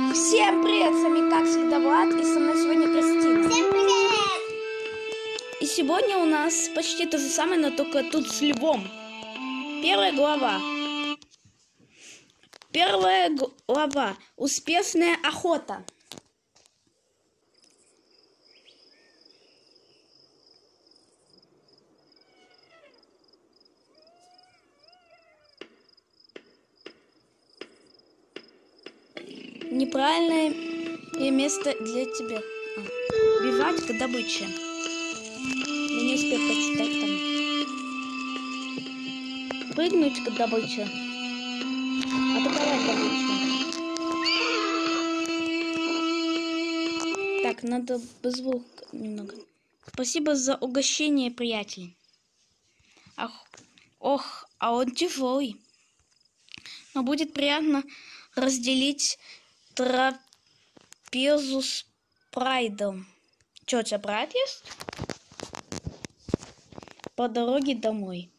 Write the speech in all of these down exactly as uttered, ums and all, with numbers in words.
Всем привет, с вами как всегда Влад, и со мной сегодня Кристина. Всем привет! И сегодня у нас почти то же самое, но только тут с львом. Первая глава. Первая глава. Успешная охота. Неправильное место для тебя. А. Бежать к добыче. Я не успел прочитать там. Прыгнуть к добыче. Атаковать добычу. Так, надо звук немного. Спасибо за угощение, приятель. Ах, ох, а он тяжелый. Но будет приятно разделить трапезу с Прайдом. Че, у тебя брат есть? По дороге домой.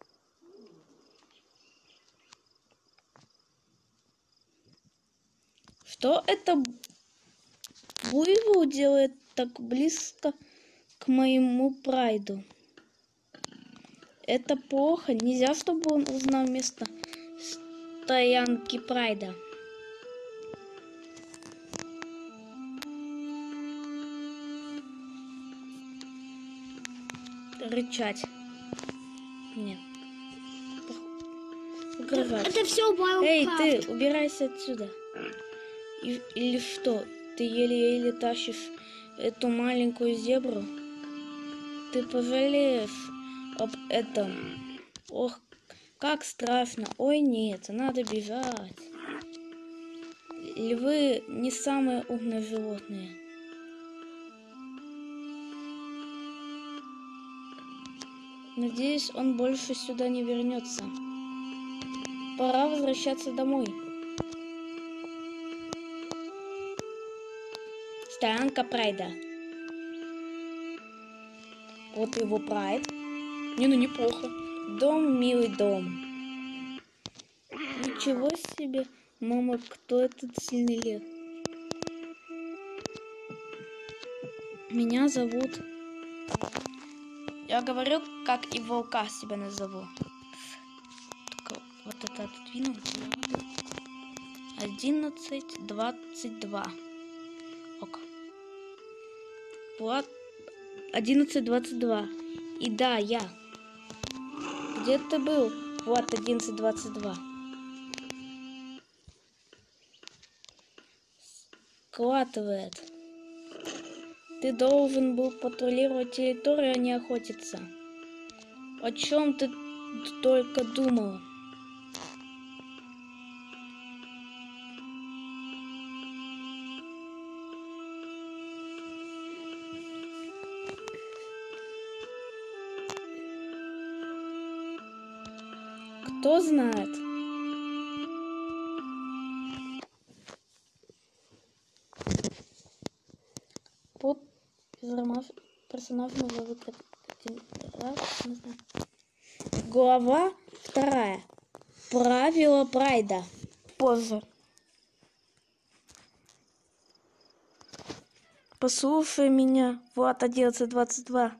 Что это буйвол делает так близко к моему Прайду? Это плохо. Нельзя, чтобы он узнал место стоянки Прайда. Рычать. Нет. Угрожать. Это все Wildcraft. Эй, ты, убирайся отсюда. И, или что? Ты еле-еле тащишь эту маленькую зебру? Ты пожалеешь об этом. Ох, как страшно. Ой, нет, надо бежать. Львы не самые умные животные. Надеюсь, он больше сюда не вернется. Пора возвращаться домой. Стоянка Прайда. Вот его Прайд. Не, ну неплохо. Дом, милый дом. Ничего себе, мама, кто этот сильный лев? Меня зовут... Я говорю, как и волка себя назову. Так, вот это отодвинул. Одиннадцать, двадцать два. Ок. Вот. Одиннадцать, двадцать два. И да, я. Где ты был? Вот, одиннадцать, двадцать два. Складывает. Ты должен был патрулировать территорию, а не охотиться. О чем ты только думал? Кто знает? Под персонаж назовут один раз, не знаю. Глава вторая. Правила Прайда. Позже. Послушай меня, Влад одиннадцать двадцать два.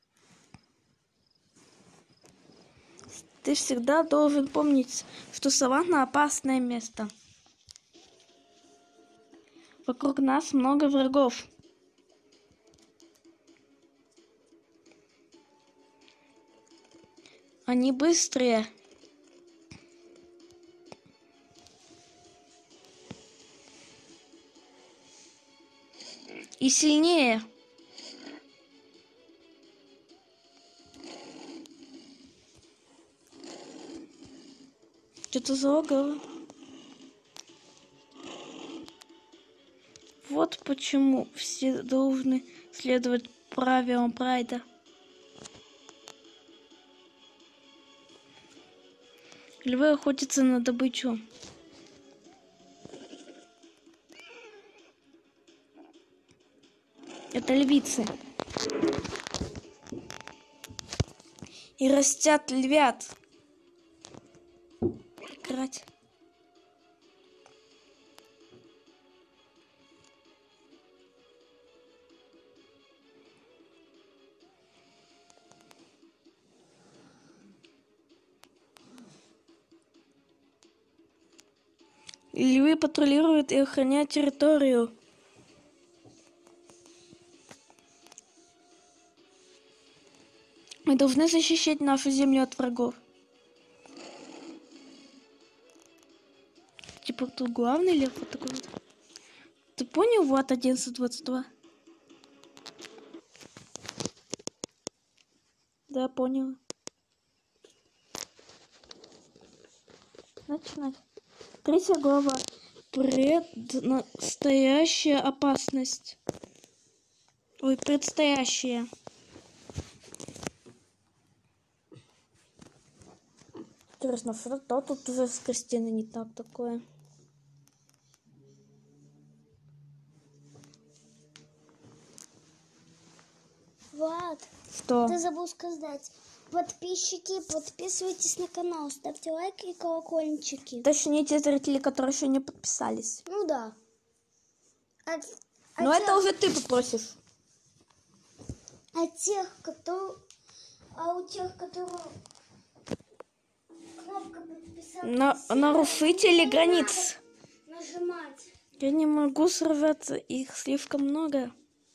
Ты всегда должен помнить, что саванна опасное место. Вокруг нас много врагов. Они быстрые. И сильнее. Что-то залагало. Вот почему все должны следовать правилам Прайда. Львы охотятся на добычу. Это львицы. И растят львят. Играть. Львы патрулируют и охраняют территорию. Мы должны защищать нашу землю от врагов. Типа тут главный лев вот такой вот. Ты понял, Влад одиннадцать двадцать два? Да, понял. Начинать. Третья глава. Преднастоящая опасность. Ой, предстоящая. Интересно, что тут уже с Кристиной не так такое? Влад, Что? ты забыл сказать. Подписчики, подписывайтесь на канал, ставьте лайки и колокольчики. Точнее, те зрители, которые еще не подписались. Ну да. А, а Но тех, это уже ты попросишь. А тех, кто... А у тех, которые... Кнопка подписаться... На, нарушители границ. Нажимать. Я не могу сорваться, их слишком много.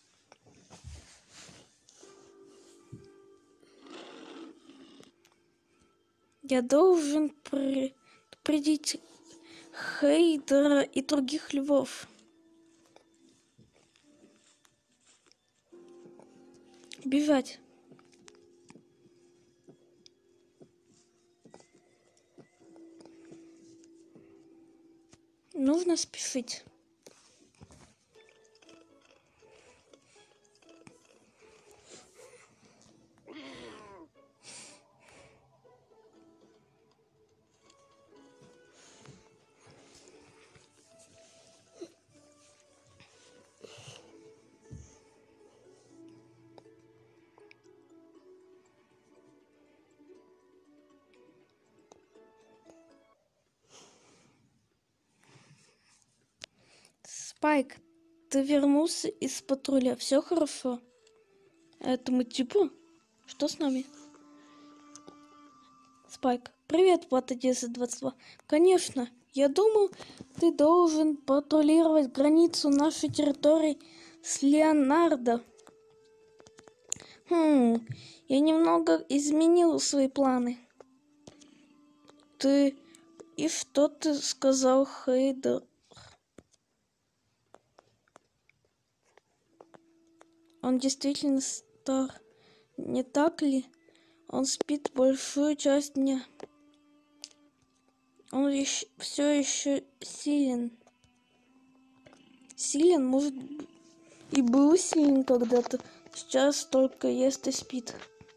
Я должен предупредить Хейдера и других львов. Бежать. Нужно спешить. Спайк, ты вернулся из патруля. Все хорошо? Этому типу? Что с нами? Спайк, привет, Влад одиннадцать двадцать два. Конечно, я думал, ты должен патрулировать границу нашей территории с Леонардо. Хм, я немного изменил свои планы. Ты... И что ты сказал, Хейдер? Он действительно стар, не так ли? Он спит большую часть дня. Он еще, все еще силен. Силен, может, и был силен когда-то. Сейчас только ест и спит.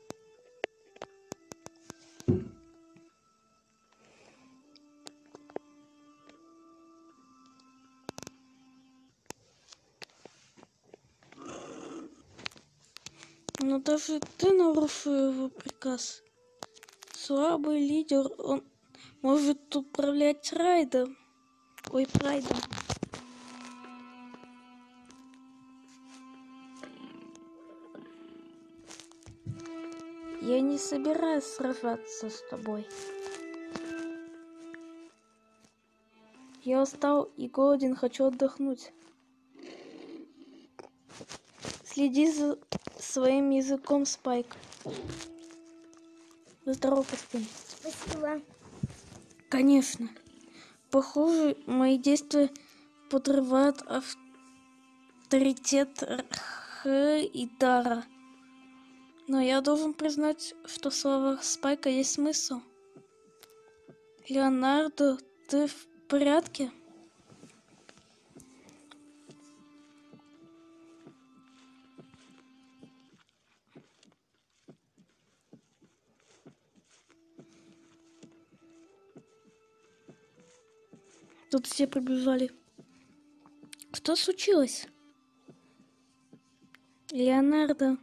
Но даже ты нарушил его приказ. Слабый лидер, он может управлять райдом. Ой, прайдом. Я не собираюсь сражаться с тобой. Я устал и голоден, хочу отдохнуть. Следи за своим языком, Спайк. Здорово, Костя. Спасибо. Конечно. Похоже, мои действия подрывают авторитет Хейдера. Но я должен признать, что в словах Спайка есть смысл. Леонардо, ты в порядке? Тут все прибежали. Что случилось? Леонардо.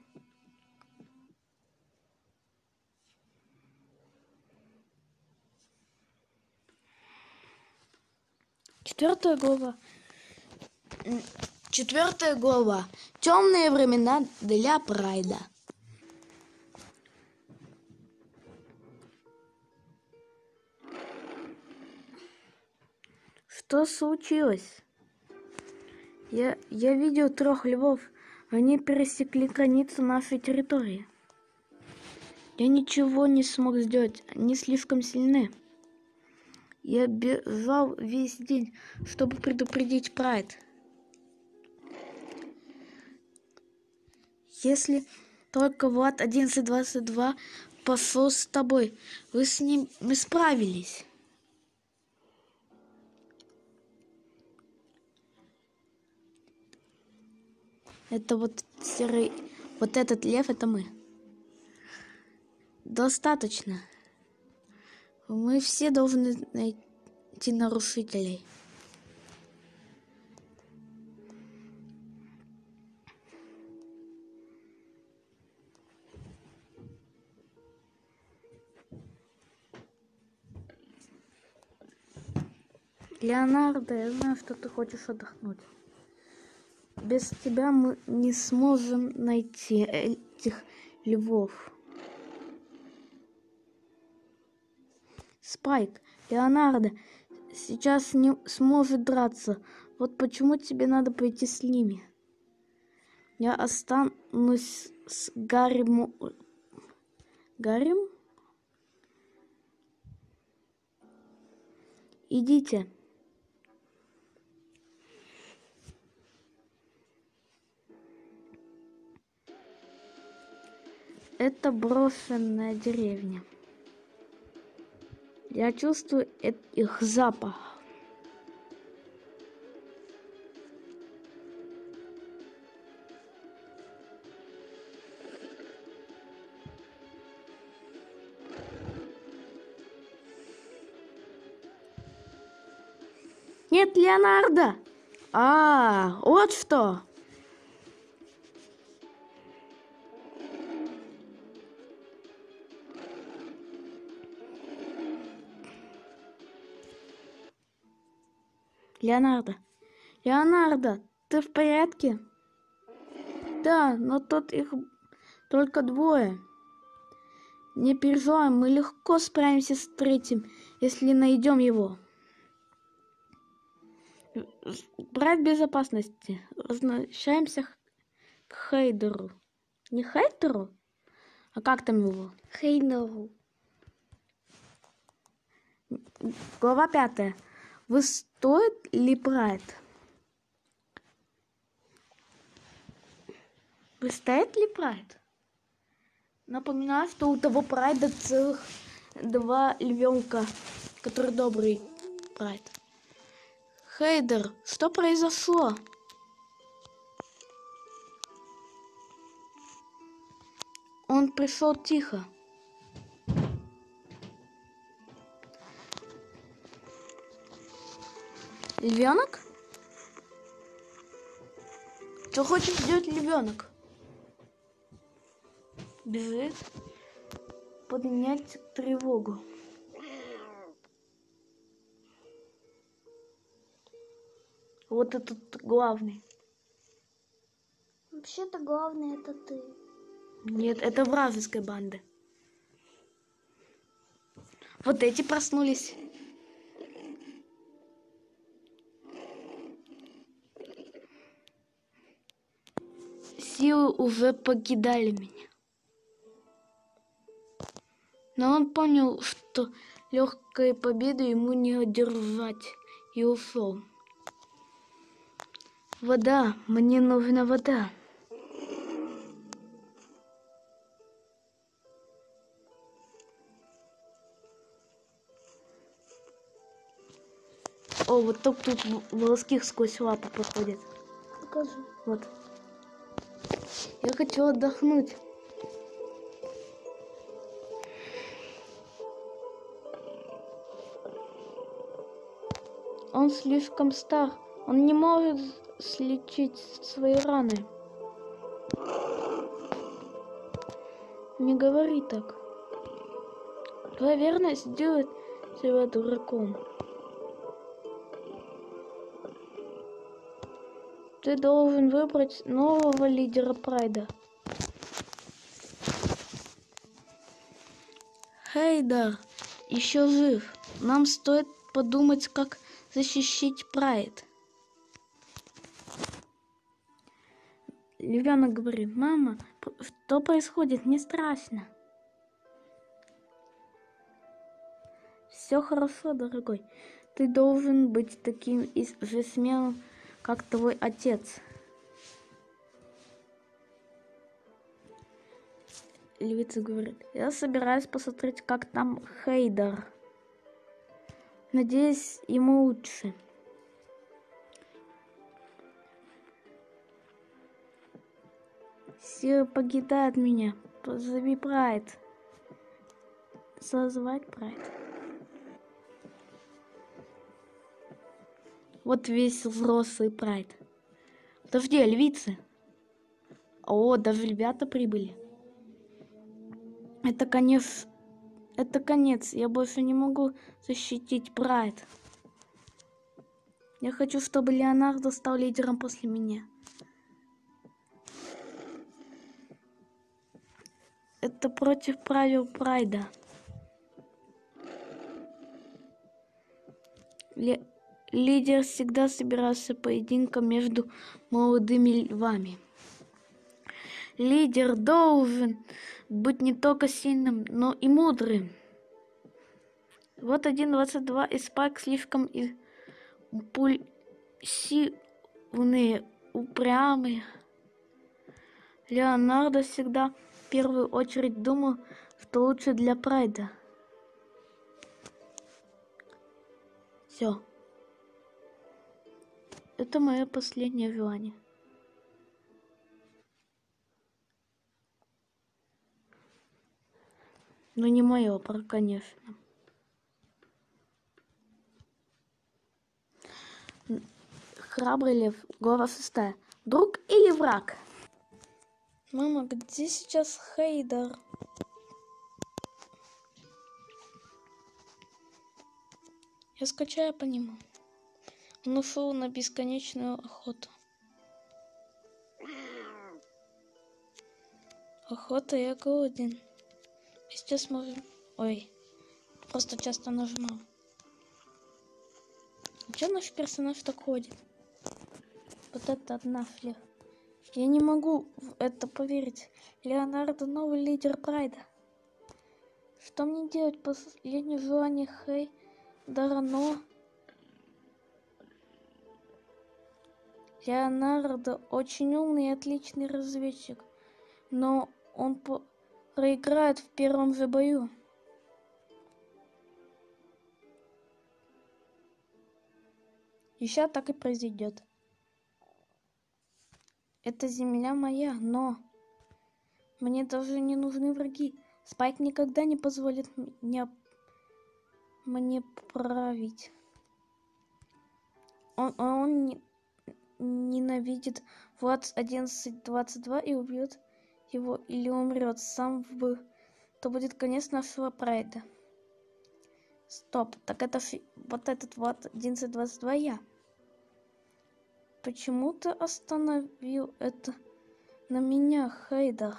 Четвертая глава. Четвертая глава. Темные времена для Прайда. Что случилось? Я, я видел трех львов. Они пересекли границу нашей территории. Я ничего не смог сделать. Они слишком сильны. Я бежал весь день, чтобы предупредить Прайд. Если только Влад одиннадцать двадцать два пошел с тобой, вы с ним мы справились. Это вот серый, вот этот лев, это мы. Достаточно. Мы все должны найти нарушителей. Леонардо, я знаю, что ты хочешь отдохнуть. Без тебя мы не сможем найти этих львов. Спайк, Леонардо сейчас не сможет драться. Вот почему тебе надо пойти с ними. Я останусь с Гаррим... Гаррим? Идите. Это брошенная деревня. Я чувствую их запах. Нет, Леонардо! А, вот что! Леонардо! Леонардо, ты в порядке? Да, но тут их только двое. Не переживай, мы легко справимся с третьим, если найдем его. Брать безопасности. Возвращаемся к Хейдеру. Не Хейдеру? А как там его? Хейдеру. Глава пятая. Вы стоит ли Прайд? Вы стоит ли Прайд? Напоминаю, что у того Прайда целых два львенка, который добрый Прайд. Хейдер, что произошло? Он пришел тихо. Львенок? Что хочет сделать львенок? Бежит. Поднять тревогу. Вот этот главный. Вообще-то главный это ты. Нет, это вражеская банда. Вот эти проснулись. Силы уже покидали меня. Но он понял, что легкой победы ему не одержать, и ушел. Вода, мне нужна вода. О, вот тут, тут волоски сквозь лапу проходят. Покажи. Вот. Я хочу отдохнуть. Он слишком стар. Он не может слечить свои раны. Не говори так. Твоя верность сделает тебя дураком. Ты должен выбрать нового лидера Прайда. Хейдер еще жив. Нам стоит подумать, как защищать прайд. Львенок говорит: мама, что происходит? Не страшно. Все хорошо, дорогой. Ты должен быть таким же смелым, как твой отец. Львица говорит: я собираюсь посмотреть, как там Хейдер. Надеюсь, ему лучше. Сила покидает меня. Позови прайд. Созвать прайд. Вот весь взрослый прайд. Подожди, а львицы? О, даже ребята прибыли. Это конец. Это конец. Я больше не могу защитить прайд. Я хочу, чтобы Леонардо стал лидером после меня. Это против правил прайда. Ле Лидер всегда собирался поединком между молодыми львами. Лидер должен быть не только сильным, но и мудрым. Вот один двадцать два и Спайк слишком импульсивные, упрямые. Леонардо всегда в первую очередь думал, что лучше для прайда. Все. Это мое последнее желание. Но не мое, конечно. Храбрый лев, глава шестая. Друг или враг? Мама, где сейчас Хейдер? Я скучаю по нему. Он ушел на бесконечную охоту. Охота, я голоден. Сейчас можем... Ой, просто часто нажимал. Че наш персонаж так ходит? Вот это одна флер. Я не могу в это поверить. Леонардо новый лидер прайда. Что мне делать? Последнее желание Хейдера, но... Леонардо очень умный и отличный разведчик, но он проиграет в первом же бою. И сейчас так и произойдет. Эта земля моя, но мне даже не нужны враги. Спайк никогда не позволит мне, мне править. Он, он не... ненавидит Влад одиннадцать двадцать два и убьет его или умрет сам в бой, то будет конец нашего прайда. Стоп, так это фи... вот этот Влад одиннадцать двадцать два я. Почему ты остановил это на меня, Хейдер?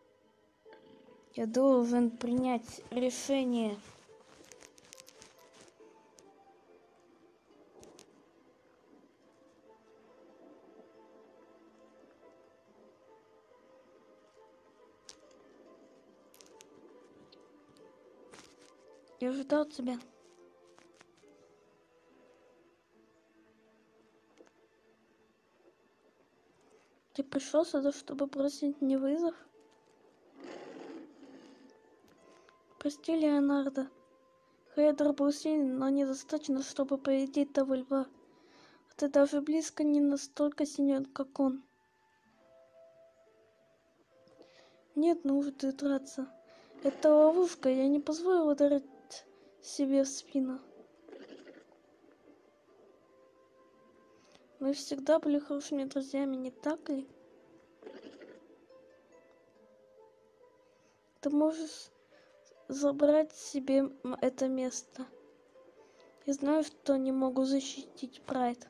Я должен принять решение. Я ждал тебя. Ты пришел сюда, чтобы бросить мне вызов? Прости, Леонардо. Хейдер был сильный, но недостаточно, чтобы победить того льва. А ты даже близко не настолько силен, как он. Нет нужды драться. Это ловушка, я не позволю ударить себе в спину. Мы всегда были хорошими друзьями, не так ли? Ты можешь забрать себе это место. Я знаю, что не могу защитить прайд.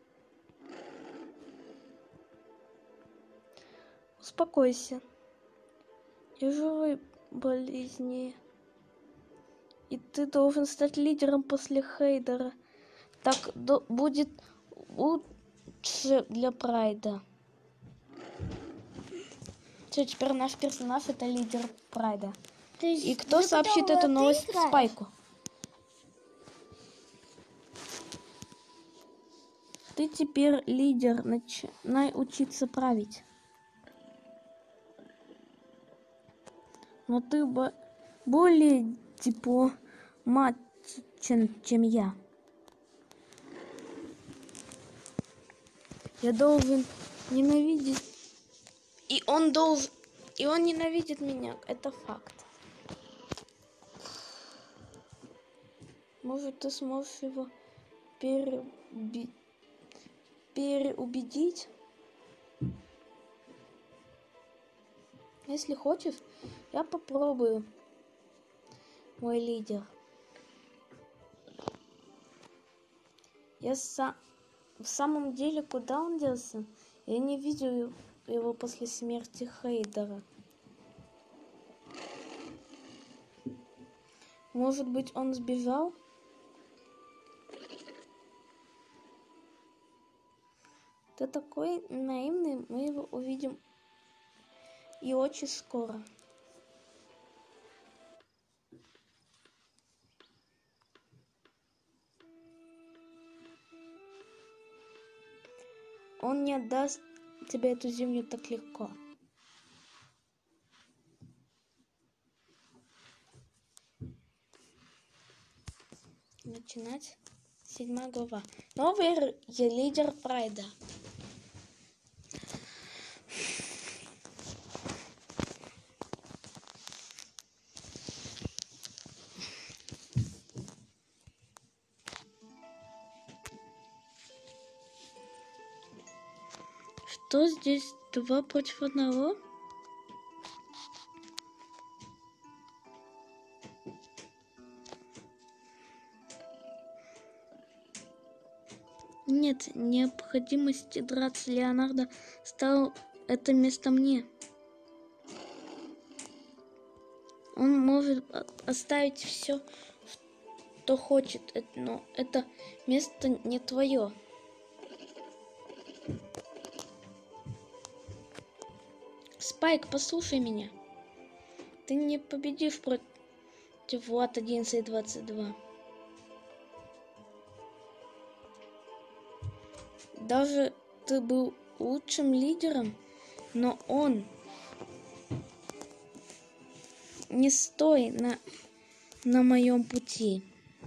Успокойся. Я живой болезнее. И ты должен стать лидером после Хейдера. так до- будет лучше для Прайда. Все, теперь наш персонаж это лидер Прайда. То есть И кто вы сообщит потом, эту э, ты новость играешь? Спайку? Ты теперь лидер, начинай учиться править. Но ты бо- более дипломатичен, чем я. Я должен ненавидеть. И он должен... И он ненавидит меня. Это факт. Может, ты сможешь его переуби... переубедить? Если хочешь, я попробую. Мой лидер. Я сам... В самом деле, куда он делся? Я не видел его после смерти Хейдера. Может быть, он сбежал? Ты такой наивный, мы его увидим и очень скоро. Он не отдаст тебе эту землю так легко. Начинать. Седьмая глава. Новый лидер Прайда. Что здесь? Два против одного? Нет необходимости драться. Леонардо стал это место мне. Он может оставить все, что хочет, но это место не твое. Спайк, послушай меня. Ты не победишь против Влад одиннадцать двадцать два. Даже ты был лучшим лидером, но он не стой на, на моем пути.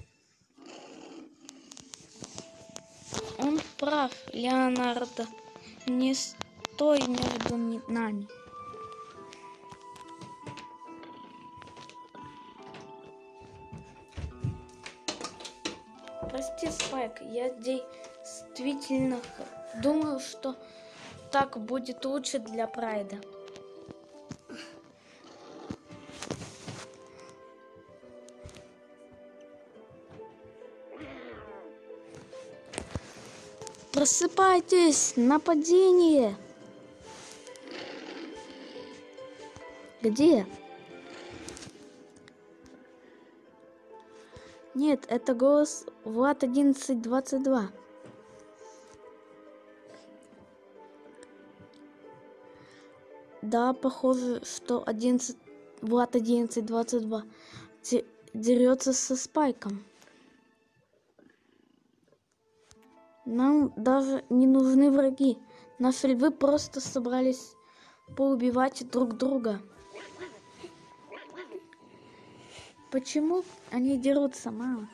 Он прав, Леонардо. Не стой между нами. Прости, Спайк, я действительно думаю, что так будет лучше для Прайда. Просыпайтесь! Нападение! Где? Нет, это голос Влад одиннадцать двадцать два. Да, похоже, что одиннадцать, Влад одиннадцать двадцать два дерется со Спайком. Нам даже не нужны враги. Наши львы просто собрались поубивать друг друга. Почему они дерутся, мама?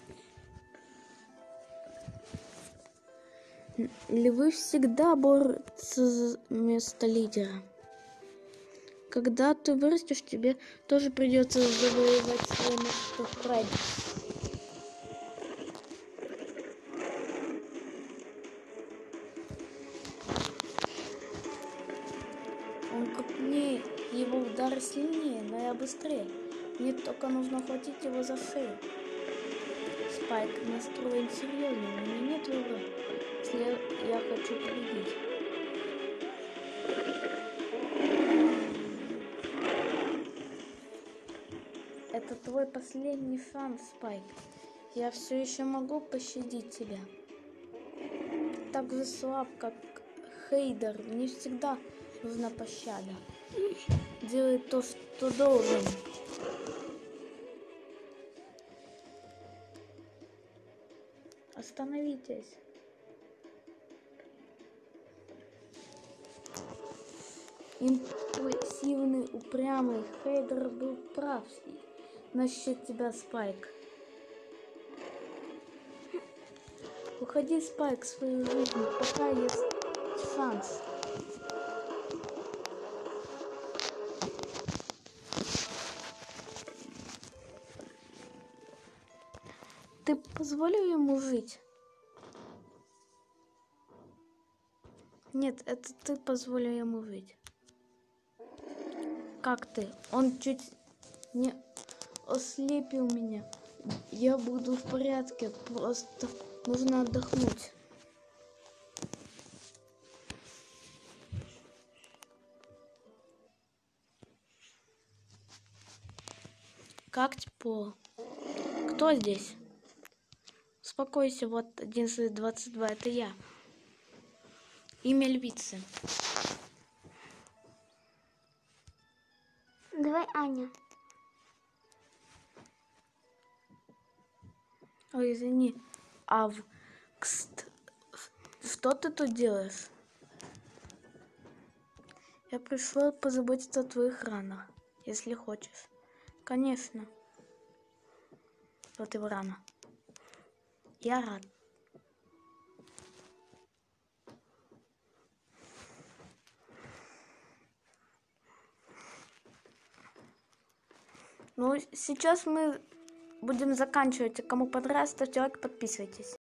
Львы всегда борются за место лидера. Когда ты вырастешь, тебе тоже придется завоевать свое место в Прайде. Он крупнее, его удары сильнее, но я быстрее. Мне только нужно хватить его за шею. Спайк настроен серьезно, у меня нет выбора, если я хочу победить. Это твой последний шанс, Спайк. Я все еще могу пощадить тебя. Так же слаб, как Хейдер. Мне всегда нужна пощада. Делай то, что должен. Остановитесь. Импульсивный, упрямый Хейдер был прав насчет тебя, Спайк. Уходи, Спайк, в свою жизнь, пока есть шанс. Ты позволил ему жить? Нет, это ты позволил ему жить. Как ты? Он чуть не ослепил меня. Я буду в порядке, просто нужно отдохнуть. Как тепло. Кто здесь? Успокойся, вот одиннадцать двадцать два, это я. Имя львицы. Давай, Аня. Ой, извини. А в... Кст... что ты тут делаешь? Я пришла позаботиться о твоих ранах, если хочешь. Конечно. Вот его рана. Я рад. Ну, сейчас мы будем заканчивать. Кому понравилось, ставьте лайк, подписывайтесь.